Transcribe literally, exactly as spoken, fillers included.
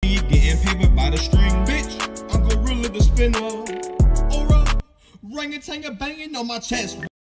getting paper by the string. Bitch, I'm gorilla the spinner. Aura, orangutan banging on my chest.